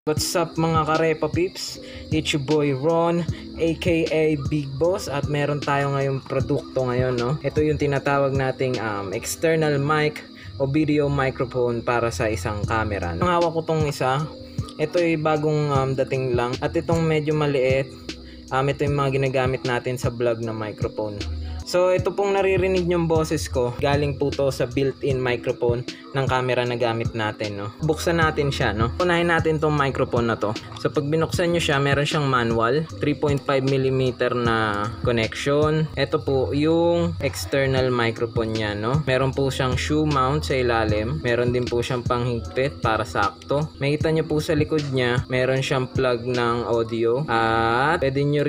What's up mga ka-Repapips? It's your boy Ron, aka Big Boss, at meron tayo ngayong produkto ngayon, no? Ito yung tinatawag nating external mic o video microphone para sa isang camera, no? Ang hawak ko tong isa, ito ay bagong dating lang, at itong medyo maliit, ito yung mga ginagamit natin sa vlog na microphone. So ito pong naririnig yung boses ko, galing po to sa built-in microphone ng camera na gamit natin, no? Buksan natin siya, no? Unahin natin tong microphone na to. So pag binuksan nyo siya, meron siyang manual, 3.5mm na connection. Ito po yung external microphone niya, no? Meron po siyang shoe mount sa ilalim. Meron din po siyang panghigpit para sakto. Makita nyo po sa likod niya, meron siyang plug ng audio. At pwede nyo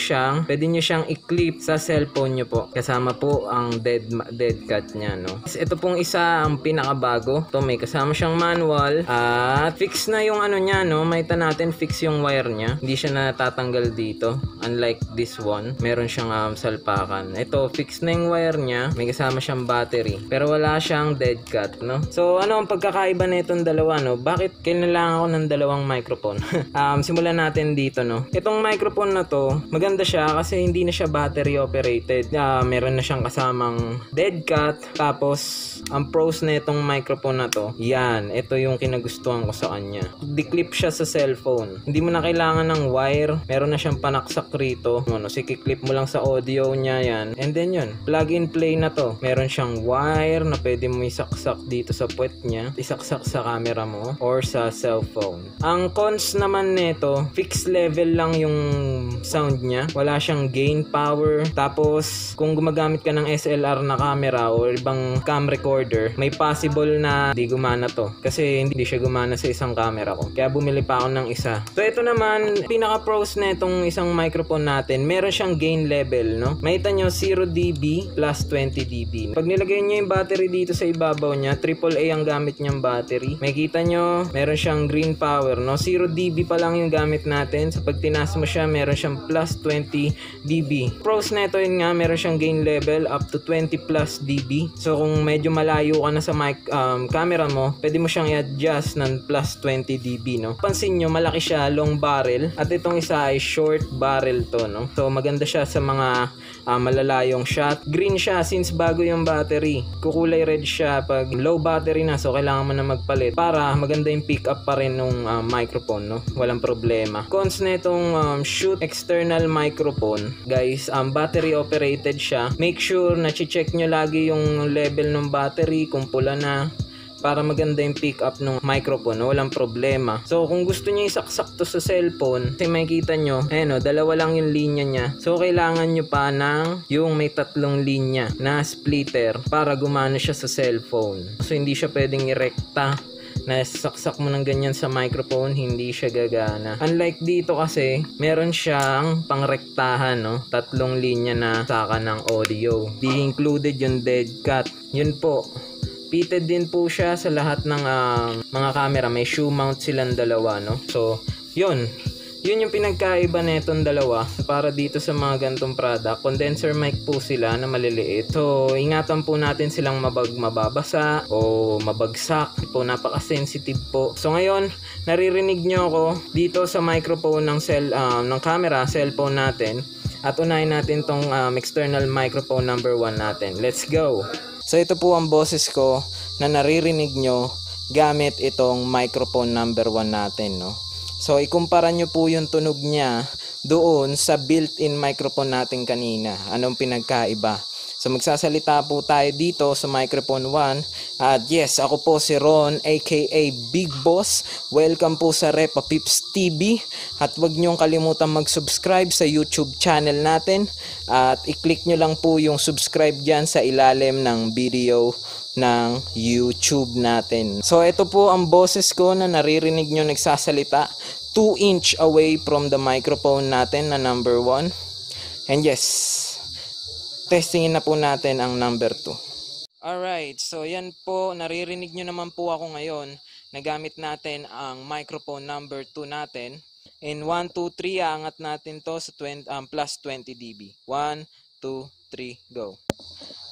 siyang i-clip sa cellphone nyo po. Kasama po ang dead cat niya, no? Ito pong isa ang pinakabago. Ito may kasama siyang manual at fix na yung ano niya, no? Makita natin fix yung wire niya. Hindi siya natatanggal dito. Unlike this one, meron siyang salpakan. Ito fix na yung wire niya. May kasama siyang battery. Pero wala siyang dead cat, no? So ano ang pagkakaiba na itong dalawa, no? Bakit kailangan ako ng dalawang microphone? Simulan natin dito, no? Itong microphone na to, maganda siya kasi hindi na siya battery operated. Meron na siyang kasamang dead cat. Tapos ang pros na itong microphone na to, yan, ito yung kinagustuhan ko sa kanya. Di-clip siya sa cellphone. Hindi mo na kailangan ng wire. Meron na siyang panaksak rito. Clip mo lang sa audio niya yan. And then yun, plug and play na to. Meron siyang wire na pwede mo isaksak dito sa puwet niya. Isaksak sa camera mo or sa cellphone. Ang cons naman nito, fixed level lang yung sound niya. Wala siyang gain power. Tapos kung gumagamit ka ng SLR na camera o ibang cam recorder, may possible na di gumana to kasi hindi siya gumana sa isang camera ko, kaya bumili pa ako ng isa. So ito naman, pinaka pros na itong isang microphone natin, meron siyang gain level, no? Makita nyo 0 dB plus 20 dB. Pag nilagay nyo yung battery dito sa ibabaw niya, AAA ang gamit niyang battery. Makita nyo meron siyang green power, no? 0 dB pa lang yung gamit natin. So pag tinas mo siya, meron siyang plus 20 dB. Pros na ito yun nga, meron siyang gain level up to 20 plus dB. So kung medyo malayo ka na sa mic camera mo, pwede mo siyang i-adjust ng plus 20 dB, no? Pansin nyo, malaki siya, long barrel, at itong isa ay short barrel to, no? So maganda siya sa mga malalayong shot. Green siya since bago yung battery. Kukulay red siya pag low battery na, so kailangan mo na magpalit para maganda yung pick up pa rin ng microphone, no? Walang problema. Cons na itong Shure external microphone, guys, battery operated siya. Make sure na check nyo lagi yung level ng battery kung pula na, para maganda yung pick up ng microphone, no? Walang problema. So kung gusto niyo isaksak to sa cellphone, kasi makikita nyo, ayan, dalawa lang yung linya niya. So kailangan nyo pa ng yung may tatlong linya na splitter para gumana siya sa cellphone. So hindi siya pwedeng irekta na saksak mo ng ganyan sa microphone, hindi siya gagana. Unlike dito kasi, meron siyang pangrektahan, no? Tatlong linya na saka ng audio. Di included yung dead cat. Yun po. Fitted din po siya sa lahat ng mga camera. May shoe mount silang dalawa, no? So, yun yung pinagkaiba na itong dalawa para dito sa mga gantong product. Condenser mic po sila na maliliit. So, ingatan po natin silang mababasa o mabagsak. Po, napaka-sensitive po. So, ngayon, naririnig nyo ako dito sa microphone ng camera, cellphone natin. At unahin natin tong external microphone number 1 natin. Let's go! So, ito po ang boses ko na naririnig nyo gamit itong microphone number 1 natin, no? So, ikumpara nyo po yung tunog niya doon sa built-in microphone natin kanina. Anong pinagkaiba? So, magsasalita po tayo dito sa microphone 1. At yes, ako po si Ron, aka Big Boss. Welcome po sa Repapips TV. At huwag nyong kalimutan mag-subscribe sa YouTube channel natin. At i-click nyo lang po yung subscribe dyan sa ilalim ng video ng YouTube natin. So, ito po ang boses ko na naririnig nyo nagsasalita 2 inch away from the microphone natin na number 1. And yes, testingin na po natin ang number 2. Alright, so yan po, naririnig nyo naman po ako ngayon. Nagamit natin ang microphone number 2 natin. In 1, 2, 3, aangat natin to sa plus 20 dB. 1, 2, 3, go.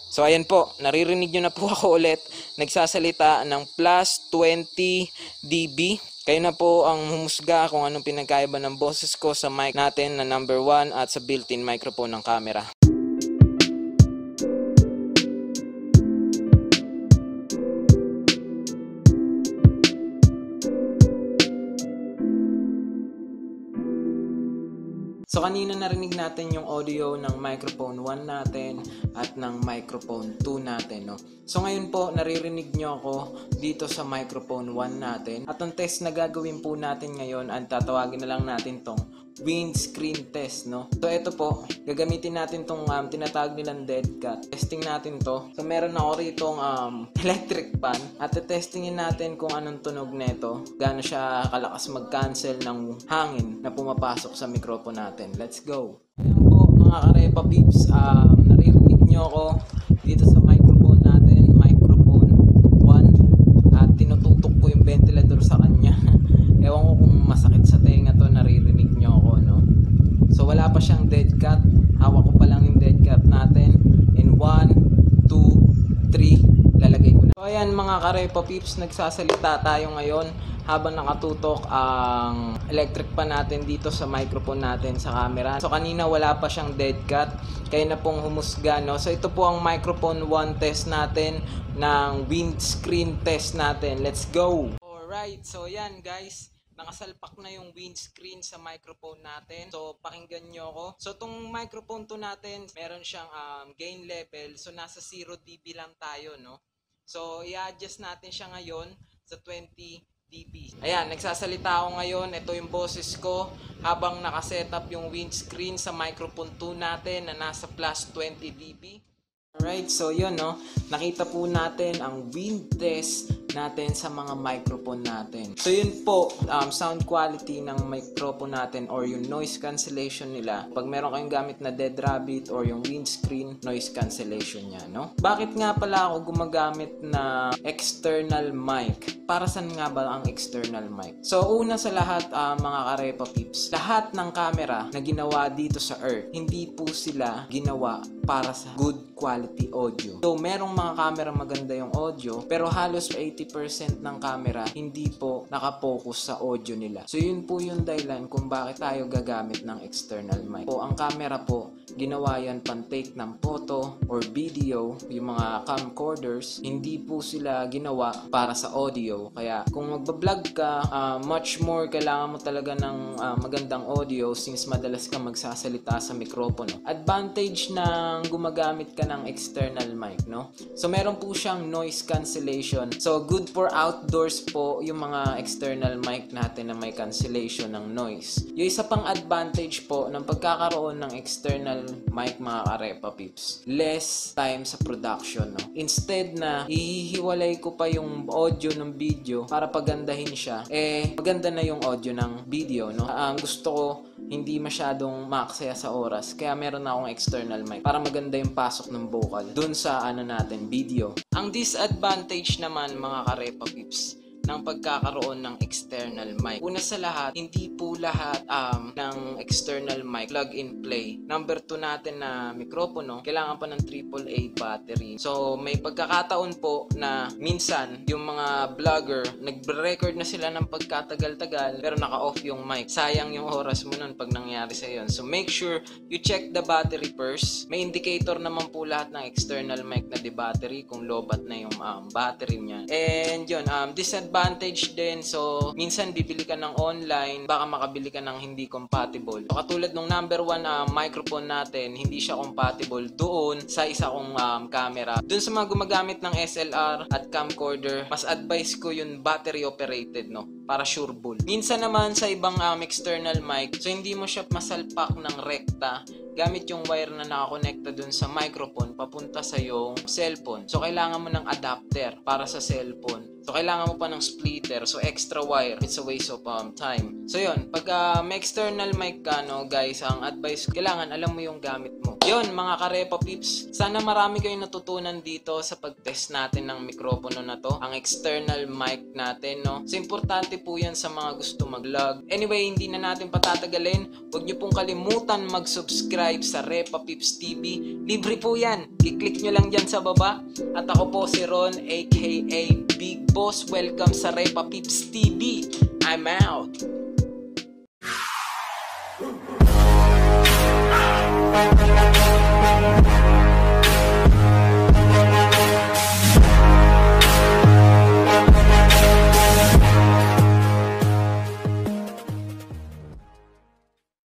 So ayan po, naririnig nyo na po ako ulit. Nagsasalita ng plus 20 dB. Kayo na po ang humusga kung anong pinagkaiba ng boses ko sa mic natin na number 1 at sa built-in microphone ng camera. So kanina narinig natin yung audio ng microphone 1 natin at ng microphone 2 natin, no? So ngayon po, naririnig nyo ako dito sa microphone 1 natin. At ang test na gagawin po natin ngayon, ang tatawagin na lang natin tong windscreen test, no? So ito po, gagamitin natin tong tinatawag nilang dead cat. Testing natin to. So meron ako rito electric fan at testingin natin kung anong tunog nito. Gaano siya kalakas mag-cancel ng hangin na pumapasok sa microphone natin. Let's go! Ayan po mga ka-Repapips, naririnig nyo ako dito sa microphone natin, microphone 1, at tinututok ko yung ventilador sa kanya. Ewan ko kung masakit sa tenga to, naririnig nyo ako, no? So wala pa siyang dead cat, hawak ko pa lang yung dead cat natin. In 1, 2, 3, lalagay ko na. So ayan mga ka-Repapips, nagsasalita tayo ngayon habang nakatutok ang electric pan natin dito sa microphone natin sa camera. So kanina wala pa siyang dead cat, kaya na pong humusga, no? So ito po ang microphone 1 test natin ng windscreen test natin. Let's go! Alright, so yan guys, nakasalpak na yung windscreen sa microphone natin. So pakinggan nyo ako. So tong microphone to natin, meron siyang gain level. So nasa 0 dB lang tayo, no? So i-adjust natin siya ngayon sa 20 dB. Ayan, nagsasalita ako ngayon. Ito yung boses ko habang nakasetup yung windscreen sa microphone 2 natin na nasa plus 20 dB. Alright, so yun, no? Nakita po natin ang wind test natin sa mga microphone natin. So yun po, sound quality ng microphone natin or yung noise cancellation nila. Pag meron kayong gamit na dead rabbit or yung windscreen, noise cancellation niya, no? Bakit nga pala ako gumagamit na external mic? Para saan nga ba ang external mic? So una sa lahat, mga ka-Repapips, lahat ng camera na ginawa dito sa Earth, hindi po sila ginawa para sa good quality audio. So merong mga camera maganda yung audio, pero halos 80% ng camera hindi po nakapokus sa audio nila. So yun po yung dahilan kung bakit tayo gagamit ng external mic. Po ang camera po, ginawa yan pan-take ng photo or video, yung mga camcorders, hindi po sila ginawa para sa audio. Kaya kung magbablog ka, much more kailangan mo talaga ng magandang audio since madalas ka magsasalita sa mikropono. Advantage ng gumagamit ka ng external mic, no? So meron po siyang noise cancellation. So good for outdoors po yung mga external mic natin na may cancellation ng noise. Yung isa pang advantage po ng pagkakaroon ng external mic mga ka-Repapips, less time sa production, no? Instead na ihiwalay ko pa yung audio ng video para pagandahin siya, maganda na yung audio ng video, no? Gusto ko hindi masyadong maaksaya sa oras, kaya meron na akong external mic para maganda yung pasok ng vocal dun sa natin video. Ang disadvantage naman mga ka-Repapips ng pagkakaroon ng external mic. Una sa lahat, hindi po lahat ng external mic plug and play. Number 2 natin na mikropono, kailangan pa ng AAA battery. So may pagkakataon po na minsan yung mga vlogger nagre-record na sila ng pagkatagal-tagal pero naka-off yung mic. Sayang yung oras mo nun pag nangyari sa yun. So make sure you check the battery first. May indicator naman po lahat ng external mic na di battery kung lobat na yung battery niya. And yun, disadvantage din, so minsan bibili ka ng online, baka makabili ka ng hindi compatible. So, katulad nung number 1 microphone natin, hindi siya compatible doon sa isa kong camera. Doon sa mga gumagamit ng SLR at camcorder, mas advice ko yung battery operated, no? Para sure bull. Minsan naman sa ibang external mic, so hindi mo siya masalpak ng rekta gamit yung wire na nakakonekta dun sa microphone papunta sa yung cellphone. So kailangan mo ng adapter para sa cellphone. So, kailangan mo pa ng splitter. So, extra wire. It's a waste of time. So, yun. Pag may external mic ka, no, guys, ang advice, kailangan alam mo yung gamit mo. Yun, mga ka-Repapips. Sana marami kayong natutunan dito sa pag-test natin ng mikropono na to. Ang external mic natin, no. So, importante po yan sa mga gusto mag-vlog. Anyway, hindi na natin patatagalin. Huwag nyo pong kalimutan mag-subscribe sa Repapips TV. Libre po yan. I-click nyo lang dyan sa baba. At ako po si Ron, aka Big Boss. Welcome sa Repapips TV. I'm out.